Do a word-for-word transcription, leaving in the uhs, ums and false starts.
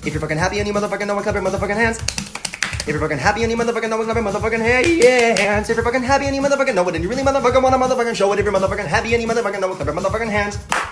If you're fucking happy and you motherfucking know it, clap your motherfucking hands. If you're fucking happy and you motherfucking know it, clap your motherfucking hands. If you're fucking happy and you motherfucking know it, and you really motherfucking wanna motherfucking show it. If you're motherfucking happy and you motherfucking know it, clap your motherfucking hands.